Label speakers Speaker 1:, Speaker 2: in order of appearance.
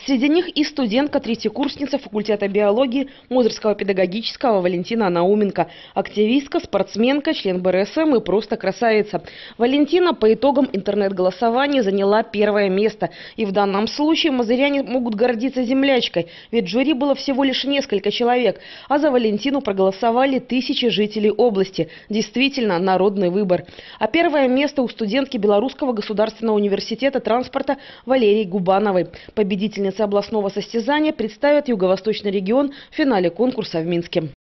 Speaker 1: Среди них и студентка-третьекурсница факультета биологии Мозырского педагогического Валентина Науменко, активистка, спортсменка, член БРСМ и просто красавица. Валентина по итогам интернет-голосования заняла первое место. И в данном случае мозыряне могут гордиться землячкой, ведь в жюри было всего лишь несколько человек, а за Валентину проголосовали тысячи жителей области. Действительно, народный выбор. А первое место у студентки Белорусского государственного университета транспорта Валерии Губановой. Победительница областного состязания представит Юго-Восточный регион в финале конкурса в Минске.